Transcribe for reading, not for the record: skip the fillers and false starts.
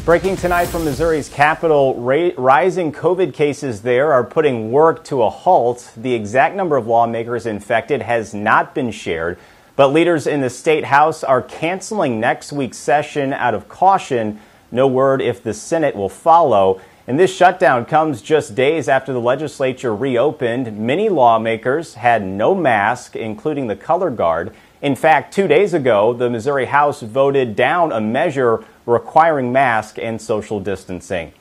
Breaking tonight from Missouri's capital, rising COVID cases there are putting work to a halt. The exact number of lawmakers infected has not been shared, but leaders in the state house are canceling next week's session out of caution. No word if the Senate will follow. And this shutdown comes just days after the legislature reopened. Many lawmakers had no mask, including the color guard. In fact, 2 days ago, the Missouri House voted down a measure requiring masks and social distancing.